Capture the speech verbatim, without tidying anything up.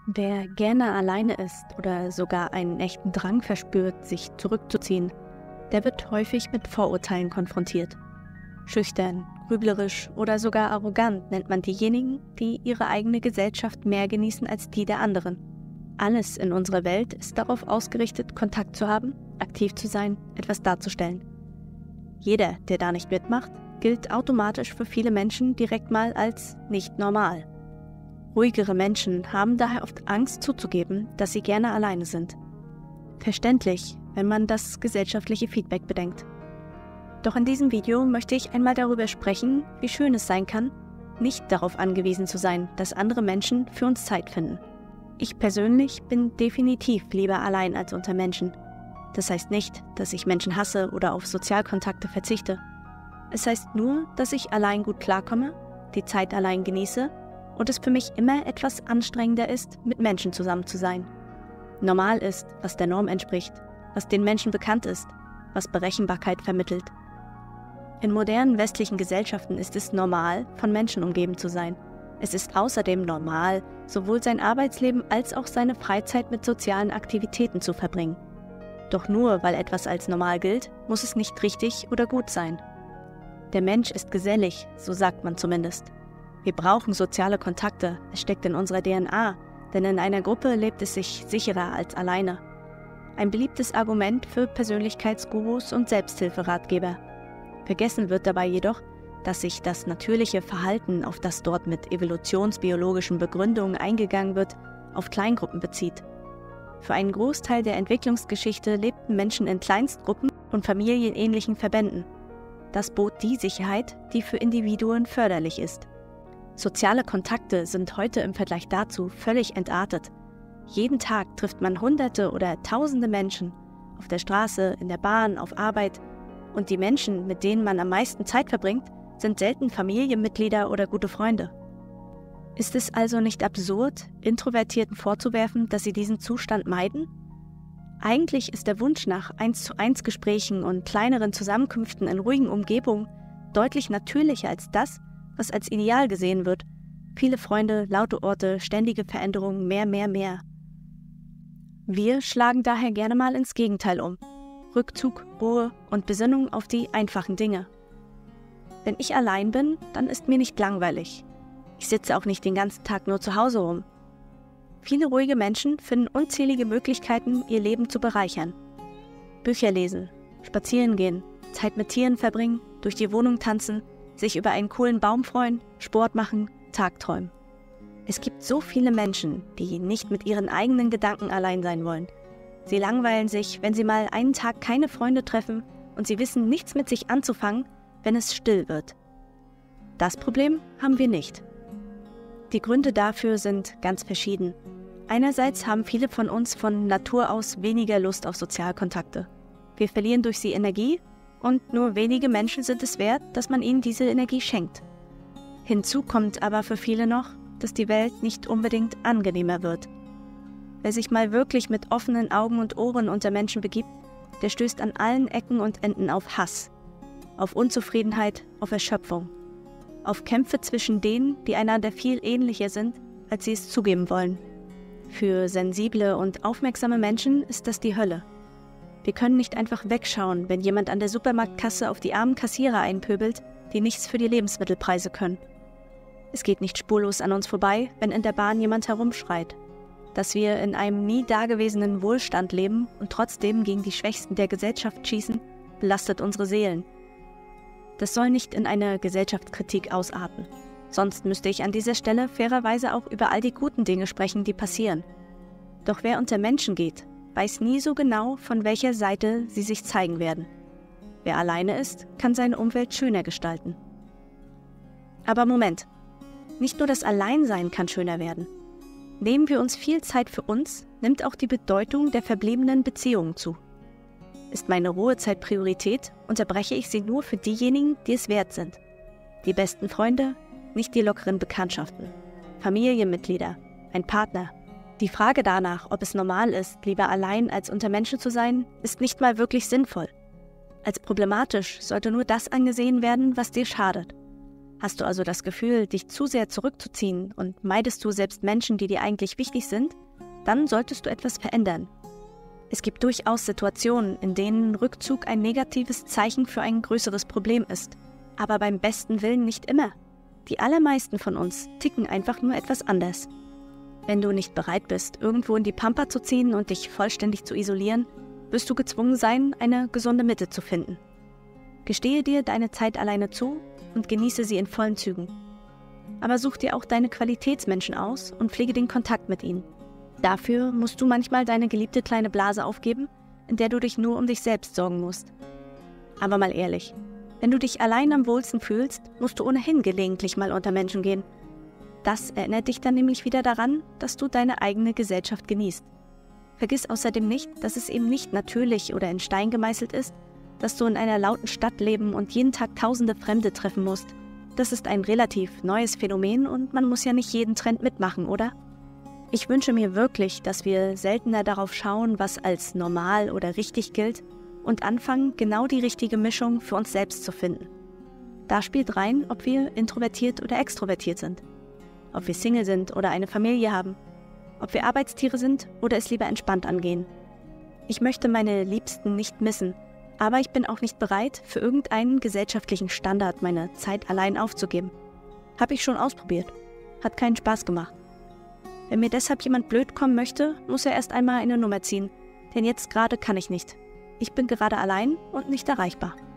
Wer gerne alleine ist oder sogar einen echten Drang verspürt, sich zurückzuziehen, der wird häufig mit Vorurteilen konfrontiert. Schüchtern, grüblerisch oder sogar arrogant nennt man diejenigen, die ihre eigene Gesellschaft mehr genießen als die der anderen. Alles in unserer Welt ist darauf ausgerichtet, Kontakt zu haben, aktiv zu sein, etwas darzustellen. Jeder, der da nicht mitmacht, gilt automatisch für viele Menschen direkt mal als nicht normal. Ruhigere Menschen haben daher oft Angst zuzugeben, dass sie gerne alleine sind. Verständlich, wenn man das gesellschaftliche Feedback bedenkt. Doch in diesem Video möchte ich einmal darüber sprechen, wie schön es sein kann, nicht darauf angewiesen zu sein, dass andere Menschen für uns Zeit finden. Ich persönlich bin definitiv lieber allein als unter Menschen. Das heißt nicht, dass ich Menschen hasse oder auf Sozialkontakte verzichte. Es heißt nur, dass ich allein gut klarkomme, die Zeit allein genieße und es für mich immer etwas anstrengender ist, mit Menschen zusammen zu sein. Normal ist, was der Norm entspricht, was den Menschen bekannt ist, was Berechenbarkeit vermittelt. In modernen westlichen Gesellschaften ist es normal, von Menschen umgeben zu sein. Es ist außerdem normal, sowohl sein Arbeitsleben als auch seine Freizeit mit sozialen Aktivitäten zu verbringen. Doch nur weil etwas als normal gilt, muss es nicht richtig oder gut sein. Der Mensch ist gesellig, so sagt man zumindest. Wir brauchen soziale Kontakte, es steckt in unserer D N A, denn in einer Gruppe lebt es sich sicherer als alleine. Ein beliebtes Argument für Persönlichkeitsgurus und Selbsthilferatgeber. Vergessen wird dabei jedoch, dass sich das natürliche Verhalten, auf das dort mit evolutionsbiologischen Begründungen eingegangen wird, auf Kleingruppen bezieht. Für einen Großteil der Entwicklungsgeschichte lebten Menschen in Kleinstgruppen und familienähnlichen Verbänden. Das bot die Sicherheit, die für Individuen förderlich ist. Soziale Kontakte sind heute im Vergleich dazu völlig entartet. Jeden Tag trifft man Hunderte oder Tausende Menschen, auf der Straße, in der Bahn, auf Arbeit. Und die Menschen, mit denen man am meisten Zeit verbringt, sind selten Familienmitglieder oder gute Freunde. Ist es also nicht absurd, Introvertierten vorzuwerfen, dass sie diesen Zustand meiden? Eigentlich ist der Wunsch nach eins zu eins Gesprächen und kleineren Zusammenkünften in ruhigen Umgebungen deutlich natürlicher als das, was als ideal gesehen wird. Viele Freunde, laute Orte, ständige Veränderungen, mehr, mehr, mehr. Wir schlagen daher gerne mal ins Gegenteil um. Rückzug, Ruhe und Besinnung auf die einfachen Dinge. Wenn ich allein bin, dann ist mir nicht langweilig. Ich sitze auch nicht den ganzen Tag nur zu Hause rum. Viele ruhige Menschen finden unzählige Möglichkeiten, ihr Leben zu bereichern. Bücher lesen, spazieren gehen, Zeit mit Tieren verbringen, durch die Wohnung tanzen, sich über einen coolen Baum freuen, Sport machen, Tagträumen. Es gibt so viele Menschen, die nicht mit ihren eigenen Gedanken allein sein wollen. Sie langweilen sich, wenn sie mal einen Tag keine Freunde treffen und sie wissen nichts mit sich anzufangen, wenn es still wird. Das Problem haben wir nicht. Die Gründe dafür sind ganz verschieden. Einerseits haben viele von uns von Natur aus weniger Lust auf Sozialkontakte. Wir verlieren durch sie Energie und nur wenige Menschen sind es wert, dass man ihnen diese Energie schenkt. Hinzu kommt aber für viele noch, dass die Welt nicht unbedingt angenehmer wird. Wer sich mal wirklich mit offenen Augen und Ohren unter Menschen begibt, der stößt an allen Ecken und Enden auf Hass, auf Unzufriedenheit, auf Erschöpfung, auf Kämpfe zwischen denen, die einander viel ähnlicher sind, als sie es zugeben wollen. Für sensible und aufmerksame Menschen ist das die Hölle. Wir können nicht einfach wegschauen, wenn jemand an der Supermarktkasse auf die armen Kassierer einpöbelt, die nichts für die Lebensmittelpreise können. Es geht nicht spurlos an uns vorbei, wenn in der Bahn jemand herumschreit. Dass wir in einem nie dagewesenen Wohlstand leben und trotzdem gegen die Schwächsten der Gesellschaft schießen, belastet unsere Seelen. Das soll nicht in eine Gesellschaftskritik ausarten. Sonst müsste ich an dieser Stelle fairerweise auch über all die guten Dinge sprechen, die passieren. Doch wer unter Menschen geht, weiß nie so genau, von welcher Seite sie sich zeigen werden. Wer alleine ist, kann seine Umwelt schöner gestalten. Aber Moment, nicht nur das Alleinsein kann schöner werden. Nehmen wir uns viel Zeit für uns, nimmt auch die Bedeutung der verbliebenen Beziehungen zu. Ist meine Ruhezeit Priorität, unterbreche ich sie nur für diejenigen, die es wert sind. Die besten Freunde, nicht die lockeren Bekanntschaften. Familienmitglieder, ein Partner. Die Frage danach, ob es normal ist, lieber allein als unter Menschen zu sein, ist nicht mal wirklich sinnvoll. Als problematisch sollte nur das angesehen werden, was dir schadet. Hast du also das Gefühl, dich zu sehr zurückzuziehen und meidest du selbst Menschen, die dir eigentlich wichtig sind, dann solltest du etwas verändern. Es gibt durchaus Situationen, in denen Rückzug ein negatives Zeichen für ein größeres Problem ist, aber beim besten Willen nicht immer. Die allermeisten von uns ticken einfach nur etwas anders. Wenn du nicht bereit bist, irgendwo in die Pampa zu ziehen und dich vollständig zu isolieren, wirst du gezwungen sein, eine gesunde Mitte zu finden. Gestehe dir deine Zeit alleine zu und genieße sie in vollen Zügen. Aber such dir auch deine Qualitätsmenschen aus und pflege den Kontakt mit ihnen. Dafür musst du manchmal deine geliebte kleine Blase aufgeben, in der du dich nur um dich selbst sorgen musst. Aber mal ehrlich, wenn du dich allein am wohlsten fühlst, musst du ohnehin gelegentlich mal unter Menschen gehen. Das erinnert dich dann nämlich wieder daran, dass du deine eigene Gesellschaft genießt. Vergiss außerdem nicht, dass es eben nicht natürlich oder in Stein gemeißelt ist, dass du in einer lauten Stadt leben und jeden Tag tausende Fremde treffen musst. Das ist ein relativ neues Phänomen und man muss ja nicht jeden Trend mitmachen, oder? Ich wünsche mir wirklich, dass wir seltener darauf schauen, was als normal oder richtig gilt, und anfangen, genau die richtige Mischung für uns selbst zu finden. Da spielt rein, ob wir introvertiert oder extrovertiert sind, ob wir Single sind oder eine Familie haben, ob wir Arbeitstiere sind oder es lieber entspannt angehen. Ich möchte meine Liebsten nicht missen, aber ich bin auch nicht bereit, für irgendeinen gesellschaftlichen Standard meine Zeit allein aufzugeben. Habe ich schon ausprobiert. Hat keinen Spaß gemacht. Wenn mir deshalb jemand blöd kommen möchte, muss er erst einmal eine Nummer ziehen, denn jetzt gerade kann ich nicht. Ich bin gerade allein und nicht erreichbar.